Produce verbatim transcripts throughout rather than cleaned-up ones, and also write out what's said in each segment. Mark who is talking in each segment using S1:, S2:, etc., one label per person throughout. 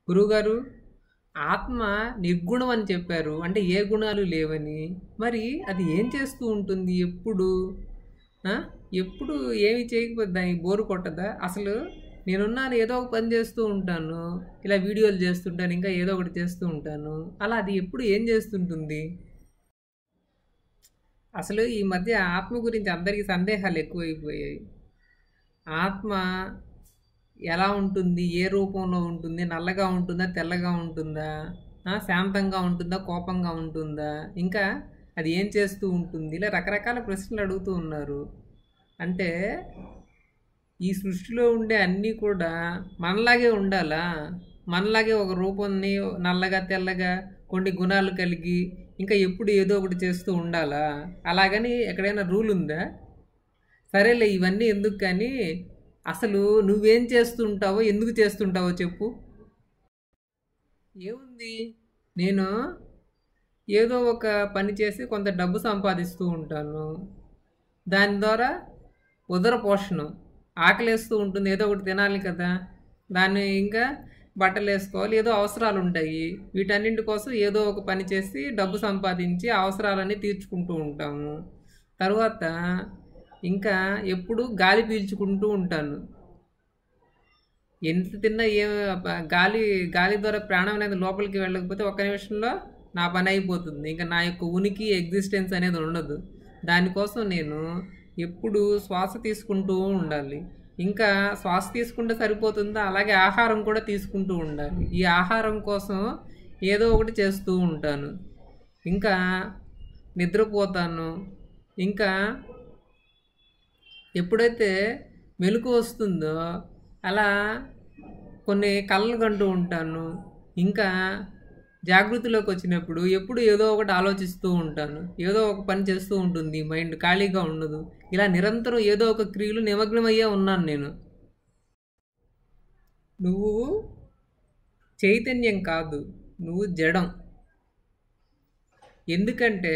S1: గురువుగారు, ఆత్మ నిర్గుణం అని చెప్పారు. అంటే ఏ గుణాలు లేవని. మరి అది ఏం చేస్తూ ఉంటుంది ఎప్పుడు? ఆ? ఎప్పుడు ఏమి చేయకపోతే దానికి బోరు కొట్టదా? అసలు నేనున్నాను, ఏదో ఒక పని చేస్తూ ఉంటాను. ఇలా వీడియోలు చేస్తుంటాను, ఇంకా ఏదో ఒకటి చేస్తూ ఉంటాను. అలా అది ఎప్పుడు ఏం చేస్తుంటుంది? అసలు ఈ మధ్య ఆత్మ గురించి అందరికీ సందేహాలు ఎక్కువైపోయాయి. ఆత్మ ఎలా ఉంటుంది? ఏ రూపంలో ఉంటుంది? నల్లగా ఉంటుందా? తెల్లగా ఉంటుందా? ఆ, శాంతంగా ఉంటుందా? కోపంగా ఉంటుందా? ఇంకా అది ఏం చేస్తూ ఉంటుంది? ఇలా రకరకాల ప్రశ్నలు అడుగుతూ ఉన్నారు. అంటే ఈ సృష్టిలో ఉండే అన్నీ కూడా మనలాగే ఉండాలా? మనలాగే ఒక రూపాన్ని నల్లగా తెల్లగా కొన్ని గుణాలు కలిగి ఇంకా ఎప్పుడు ఏదో ఒకటి చేస్తూ ఉండాలా? అలాగని ఎక్కడైనా రూల్ ఉందా? సరేలే, ఇవన్నీ ఎందుకు కానీ అసలు నువ్వేం చేస్తుంటావో ఎందుకు చేస్తుంటావో చెప్పు. ఏముంది, నేను ఏదో ఒక పని చేసి కొంత డబ్బు సంపాదిస్తూ ఉంటాను. దాని ద్వారా ఉదర పోషణం, ఆకలేస్తూ ఉంటుంది, ఏదో ఒకటి తినాలి కదా. దాన్ని ఇంకా బట్టలు వేసుకోవాలి, ఏదో అవసరాలు ఉంటాయి. వీటన్నింటి కోసం ఏదో ఒక పని చేసి డబ్బు సంపాదించి అవసరాలన్నీ తీర్చుకుంటూ ఉంటాము. తర్వాత ఇంకా ఎప్పుడు గాలి పీల్చుకుంటూ ఉంటాను. ఎంత తిన్నా ఏ గాలి గాలి ద్వారా ప్రాణం అనేది లోపలికి వెళ్ళకపోతే ఒక్క నిమిషంలో నా పని అయిపోతుంది. ఇంకా నా యొక్క ఉనికి ఎగ్జిస్టెన్స్ అనేది ఉండదు. దానికోసం నేను ఎప్పుడు శ్వాస తీసుకుంటూ ఉండాలి. ఇంకా శ్వాస తీసుకుంటే సరిపోతుందా, అలాగే ఆహారం కూడా తీసుకుంటూ ఉండాలి. ఈ ఆహారం కోసం ఏదో ఒకటి చేస్తూ ఉంటాను. ఇంకా నిద్రపోతాను. ఇంకా ఎప్పుడైతే మెలకువ వస్తుందో అలా కొన్ని కలలు కంటూ ఉంటాను. ఇంకా జాగృతిలోకి వచ్చినప్పుడు ఎప్పుడు ఏదో ఒకటి ఆలోచిస్తూ ఉంటాను. ఏదో ఒక పని చేస్తూ ఉంటుంది, మైండ్ ఖాళీగా ఉండదు. ఇలా నిరంతరం ఏదో ఒక క్రియలు నిమగ్నమయ్యే ఉన్నాను నేను. నువ్వు చైతన్యం కాదు, నువ్వు జడం. ఎందుకంటే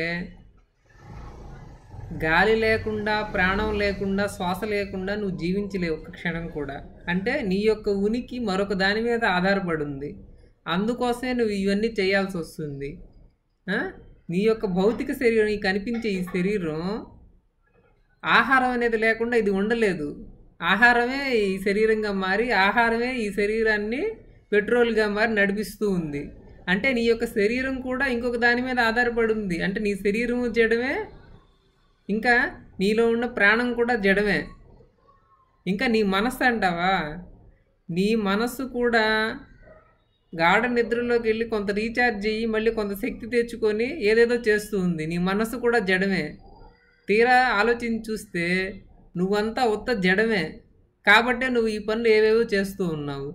S1: గాలి లేకుండా, ప్రాణం లేకుండా, శ్వాస లేకుండా నువ్వు జీవించలేవు ఒక్క క్షణం కూడా. అంటే నీ యొక్క ఉనికి మరొక దాని మీద ఆధారపడి ఉంది. అందుకోసమే నువ్వు ఇవన్నీ చేయాల్సి వస్తుంది. ఆ? నీ యొక్క భౌతిక శరీరం, నీకు కనిపించే ఈ శరీరం ఆహారం అనేది లేకుండా ఇది ఉండలేదు. ఆహారమే ఈ శరీరంగా మారి, ఆహారమే ఈ శరీరాన్ని పెట్రోల్గా మారి నడిపిస్తూ ఉంది. అంటే నీ యొక్క శరీరం కూడా ఇంకొక దాని మీద ఆధారపడి ఉంది. అంటే నీ శరీరం జడమే, ఇంకా నీలో ఉన్న ప్రాణం కూడా జడమే. ఇంకా నీ మనస్సు అంటావా, నీ మనస్సు కూడా గాఢ నిద్రలోకి వెళ్ళి కొంత రీఛార్జ్ అయ్యి మళ్ళీ కొంత శక్తి తెచ్చుకొని ఏదేదో చేస్తూ ఉంది. నీ మనస్సు కూడా జడమే. తీరా ఆలోచించి చూస్తే నువ్వంతా ఉత్త జడమే. కాబట్టే నువ్వు ఈ పనులు ఏవేవో చేస్తూ ఉన్నావు.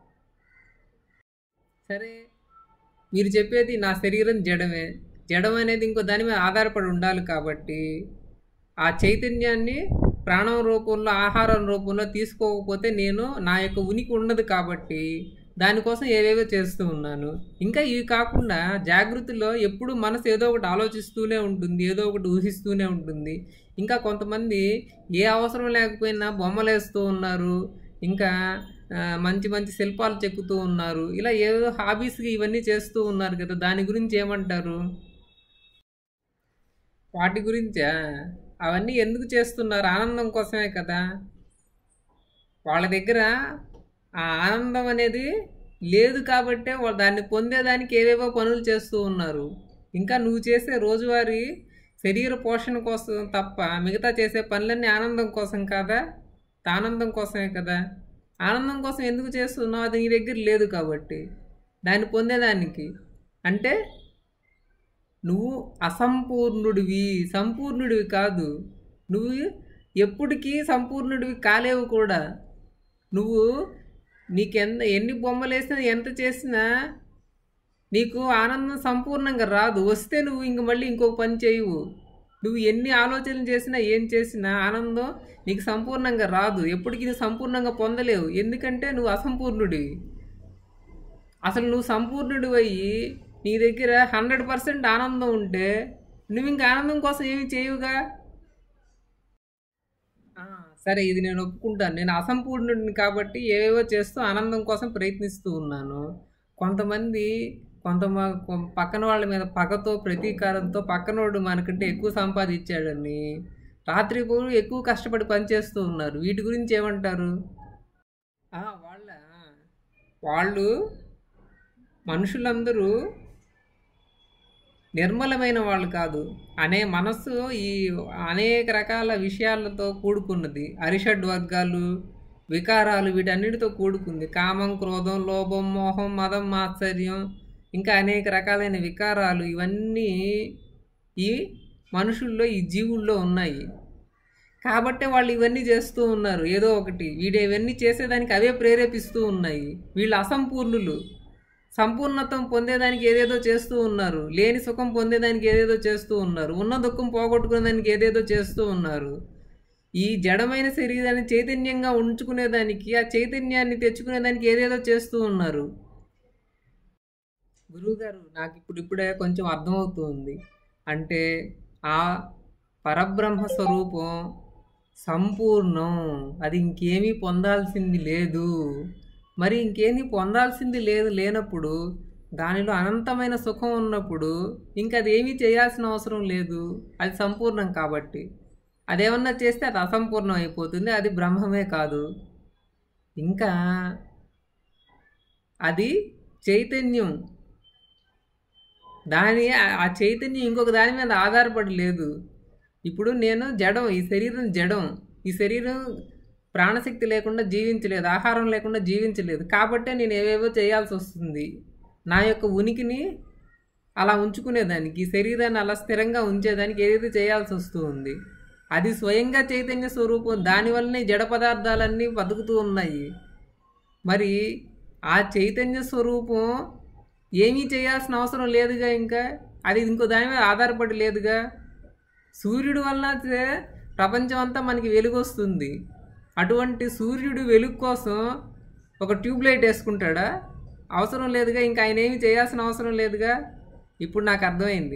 S1: సరే, మీరు చెప్పేది నా శరీరం జడమే. జడం అనేది ఇంకో దాని మీద ఆధారపడి ఉండాలి కాబట్టి ఆ చైతన్యాన్ని ప్రాణం రూపంలో, ఆహారం రూపంలో తీసుకోకపోతే నేను నా యొక్క ఉనికి ఉండదు. కాబట్టి దానికోసం ఏవేవో చేస్తూ ఉన్నాను. ఇంకా ఇవి కాకుండా జాగృతిలో ఎప్పుడు మనసు ఏదో ఒకటి ఆలోచిస్తూనే ఉంటుంది, ఏదో ఒకటి ఊహిస్తూనే ఉంటుంది. ఇంకా కొంతమంది ఏ అవసరం లేకపోయినా బొమ్మలు వేస్తూ ఉన్నారు, ఇంకా మంచి మంచి శిల్పాలు చెక్కుతూ ఉన్నారు. ఇలా ఏదో హాబీస్కి ఇవన్నీ చేస్తూ ఉన్నారు కదా, దాని గురించి ఏమంటారు? వాటి గురించా? అవన్నీ ఎందుకు చేస్తున్నారు? ఆనందం కోసమే కదా. వాళ్ళ దగ్గర ఆ ఆనందం అనేది లేదు కాబట్టే వాళ్ళు దాన్ని పొందేదానికి ఏవేవో పనులు చేస్తూ ఉన్నారు. ఇంకా నువ్వు చేసే రోజువారీ శరీర పోషణ కోసం తప్ప మిగతా చేసే పనులన్నీ ఆనందం కోసం కాదా? ఆనందం కోసమే కదా. ఆనందం కోసం ఎందుకు చేస్తున్నావు? అది నీ దగ్గర లేదు కాబట్టి, దాన్ని పొందేదానికి. అంటే నువ్వు అసంపూర్ణుడివి, సంపూర్ణుడివి కాదు. నువ్వు ఎప్పటికీ సంపూర్ణుడివి కాలేవు కూడా. నువ్వు నీకెంత ఎన్ని బొమ్మలు వేసినా, ఎంత చేసినా నీకు ఆనందం సంపూర్ణంగా రాదు. వస్తే నువ్వు ఇంక మళ్ళీ ఇంకొక పని చేయవు. నువ్వు ఎన్ని ఆలోచనలు చేసినా, ఏం చేసినా ఆనందం నీకు సంపూర్ణంగా రాదు. ఎప్పటికీ నువ్వు సంపూర్ణంగా పొందలేవు. ఎందుకంటే నువ్వు అసంపూర్ణుడివి. అసలు నువ్వు సంపూర్ణుడివి అయ్యి నీ దగ్గర హండ్రెడ్ పర్సెంట్ ఆనందం ఉంటే నువ్వు ఇంకా ఆనందం కోసం ఏమి చేయవుగా. సరే, ఇది నేను ఒప్పుకుంటాను. నేను అసంపూర్ణుడిని కాబట్టి ఏవేవో చేస్తూ ఆనందం కోసం ప్రయత్నిస్తూ ఉన్నాను. కొంతమంది కొంత పక్కన వాళ్ళ మీద పగతో ప్రతీకారంతో పక్కనోడు మనకంటే ఎక్కువ సంపాదించాడని రాత్రిపూట ఎక్కువ కష్టపడి పనిచేస్తూ ఉన్నారు. వీటి గురించి ఏమంటారు? ఆ, వాళ్ళ వాళ్ళు మనుషులందరూ నిర్మలమైన వాళ్ళు కాదు. అనే మనస్సు ఈ అనేక రకాల విషయాలతో కూడుకున్నది. అరిషడ్ వర్గాలు, వికారాలు వీటన్నిటితో కూడుకుంది. కామం, క్రోధం, లోభం, మోహం, మదం, మాత్సర్యం, ఇంకా అనేక రకాలైన వికారాలు ఇవన్నీ ఈ మనుషుల్లో, ఈ జీవుల్లో ఉన్నాయి. కాబట్టే వాళ్ళు ఇవన్నీ చేస్తూ ఉన్నారు. ఏదో ఒకటి వీడు ఇవన్నీ చేసేదానికి అవే ప్రేరేపిస్తూ ఉన్నాయి. వీళ్ళు అసంపూర్ణులు. సంపూర్ణత్వం పొందేదానికి ఏదేదో చేస్తూ ఉన్నారు. లేని సుఖం పొందేదానికి ఏదేదో చేస్తూ ఉన్నారు. ఉన్న దుఃఖం పోగొట్టుకునేదానికి ఏదేదో చేస్తూ ఉన్నారు. ఈ జడమైన శరీరాన్ని చైతన్యంగా ఉంచుకునేదానికి, ఆ చైతన్యాన్ని తెచ్చుకునేదానికి ఏదేదో చేస్తూ ఉన్నారు. గురువుగారు, నాకు ఇప్పుడు ఇప్పుడే కొంచెం అర్థమవుతుంది. అంటే ఆ పరబ్రహ్మ స్వరూపం సంపూర్ణం, అది ఇంకేమీ పొందాల్సింది లేదు. మరి ఇంకేమీ పొందాల్సింది లేదు లేనప్పుడు, దానిలో అనంతమైన సుఖం ఉన్నప్పుడు ఇంకా అది ఏమీ చేయాల్సిన అవసరం లేదు. అది సంపూర్ణం కాబట్టి. అదేమన్నా చేస్తే అది అసంపూర్ణం అయిపోతుంది. అది బ్రహ్మమే కాదు. ఇంకా అది చైతన్యం. దాని ఆ చైతన్యం ఇంకొక దాని మీద ఆధారపడి లేదు. ఇప్పుడు నేను జడం, ఈ శరీరం జడం. ఈ శరీరం ప్రాణశక్తి లేకుండా జీవించలేదు, ఆహారం లేకుండా జీవించలేదు. కాబట్టే నేను ఏవేవో చేయాల్సి వస్తుంది. నా యొక్క ఉనికిని అలా ఉంచుకునేదానికి, ఈ శరీరాన్ని అలా స్థిరంగా ఉంచేదానికి ఏదైతే చేయాల్సి వస్తూ ఉంది. అది స్వయంగా చైతన్య స్వరూపం. దానివల్లనే జడ పదార్థాలన్నీ బతుకుతూ ఉన్నాయి. మరి ఆ చైతన్య స్వరూపం ఏమీ చేయాల్సిన అవసరం లేదుగా. ఇంకా అది ఇంకో దాని మీద ఆధారపడి లేదుగా. సూర్యుడి వలన ప్రపంచం అంతా మనకి వెలుగు వస్తుంది. అటువంటి సూర్యుడు వెలుగు కోసం ఒక ట్యూబ్లైట్ వేసుకుంటాడా? అవసరం లేదుగా. ఇంకా ఆయన ఏమి చేయాల్సిన అవసరం లేదుగా. ఇప్పుడు నాకు అర్థమైంది.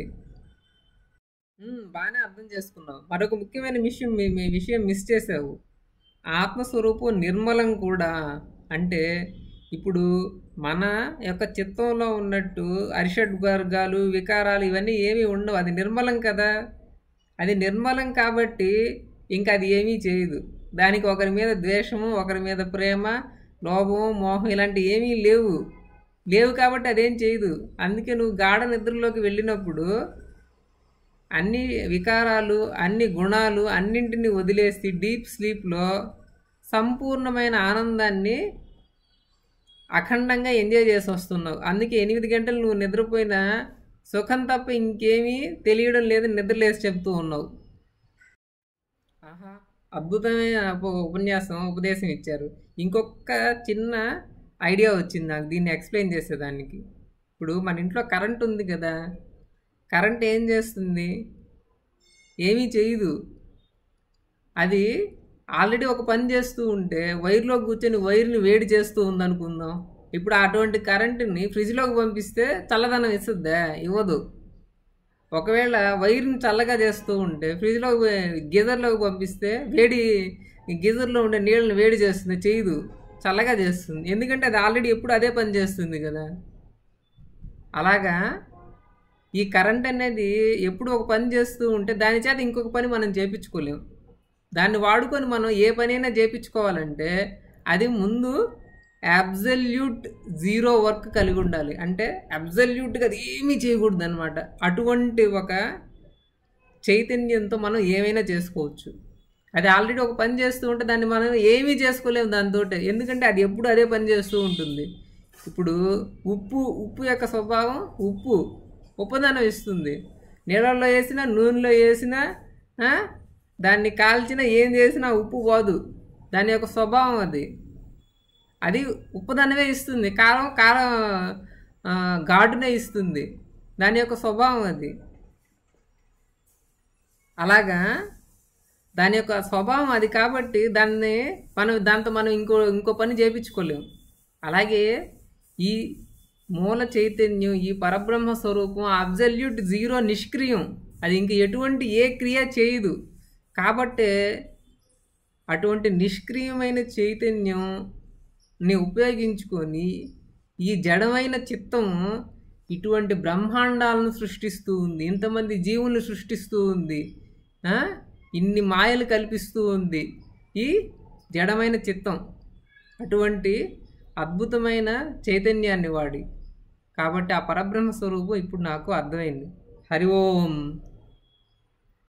S1: బాగానే అర్థం చేసుకున్నావు. మరొక ముఖ్యమైన విషయం మీ విషయం మిస్ చేసావు. ఆత్మస్వరూపం నిర్మలం కూడా. అంటే ఇప్పుడు మన యొక్క చిత్తంలో ఉన్నట్టు అరిషడ్ వర్గాలు, వికారాలు ఇవన్నీ ఏమీ ఉండవు. అది నిర్మలం కదా. అది నిర్మలం కాబట్టి ఇంకా అది ఏమీ చేయదు. దానికి ఒకరి మీద ద్వేషము, ఒకరి మీద ప్రేమ, లోభము, మోహం ఇలాంటివి ఏమీ లేవు లేవు కాబట్టి అదేం చేయదు. అందుకే నువ్వు గాఢ నిద్రలోకి వెళ్ళినప్పుడు అన్ని వికారాలు, అన్ని గుణాలు అన్నింటినీ వదిలేసి డీప్ స్లీప్లో సంపూర్ణమైన ఆనందాన్ని అఖండంగా ఎంజాయ్ చేసి వస్తున్నావు. అందుకే ఎనిమిది గంటలు నువ్వు నిద్రపోయినా సుఖం తప్ప ఇంకేమీ తెలియడం లేదని నిద్రలేసి చెప్తూ ఉన్నావు. ఆహా, అద్భుతమైన ఉపన్యాసం, ఉపదేశం ఇచ్చారు. ఇంకొక చిన్న ఐడియా వచ్చింది నాకు దీన్ని ఎక్స్ప్లెయిన్ చేసేదానికి. ఇప్పుడు మన ఇంట్లో కరెంట్ ఉంది కదా. కరెంట్ ఏం చేస్తుంది? ఏమీ చేయదు. అది ఆల్రెడీ ఒక పని చేస్తూ ఉంటే వైర్లో కూర్చొని వైర్ని వేడి చేస్తూ ఉందనుకుందాం. ఇప్పుడు అటువంటి కరెంటుని ఫ్రిడ్జ్లోకి పంపిస్తే చల్లదనం ఇస్తుందా? ఇవ్వదు. ఒకవేళ వైర్ని చల్లగా చేస్తూ ఉంటే ఫ్రిడ్జ్లోకి, గీజర్లోకి పంపిస్తే వేడి, గీజర్లో ఉండే నీళ్ళని వేడి చేస్తుంది, చేయదు, చల్లగా చేస్తుంది. ఎందుకంటే అది ఆల్రెడీ ఎప్పుడు అదే పని చేస్తుంది కదా. అలాగా ఈ కరెంట్ అనేది ఎప్పుడు ఒక పని చేస్తూ ఉంటే దాని చేత ఇంకొక పని మనం చేయించుకోలేము. దాన్ని వాడుకొని మనం ఏ పనైనా చేయించుకోవాలంటే అది ముందు అబ్సల్యూట్ జీరో వర్క్ కలిగి ఉండాలి. అంటే అబ్సల్యూట్గా అది ఏమీ చేయకూడదు అనమాట. అటువంటి ఒక చైతన్యంతో మనం ఏమైనా చేసుకోవచ్చు. అది ఆల్రెడీ ఒక పని చేస్తూ ఉంటే దాన్ని మనం ఏమీ చేసుకోలేము దాంతో. ఎందుకంటే అది ఎప్పుడు అదే పని చేస్తూ ఉంటుంది. ఇప్పుడు ఉప్పు ఉప్పు యొక్క స్వభావం, ఉప్పు ఉప్పదనం ఇస్తుంది. నీళ్ళల్లో వేసినా, నూనెలో వేసినా, దాన్ని కాల్చినా, ఏం చేసినా ఉప్పు పోదు. దాని యొక్క స్వభావం అది. అది ఉప్పుదనమే ఇస్తుంది. కారం కారం ఘాటునే ఇస్తుంది. దాని యొక్క స్వభావం అది. అలాగా దాని యొక్క స్వభావం అది కాబట్టి దాన్ని మనం దాంతో మనం ఇంకో ఇంకో పని చేయించుకోలేము. అలాగే ఈ మూల చైతన్యం, ఈ పరబ్రహ్మ స్వరూపం అబ్సల్యూట్ జీరో, నిష్క్రియం. అది ఇంక ఎటువంటి ఏ క్రియ చేయదు. కాబట్టే అటువంటి నిష్క్రియమైన చైతన్యంని ఉపయోగించుకొని ఈ జడమైన చిత్తం ఇటువంటి బ్రహ్మాండాలను సృష్టిస్తూ ఉంది, ఇంతమంది జీవులను సృష్టిస్తూ ఉంది, ఇన్ని మాయలు కల్పిస్తూ ఉంది ఈ జడమైన చిత్తం. అటువంటి అద్భుతమైన చైతన్యాన్ని వాడి. కాబట్టి ఆ పరబ్రహ్మ స్వరూపం ఇప్పుడు నాకు అర్థమైంది. హరి ఓం.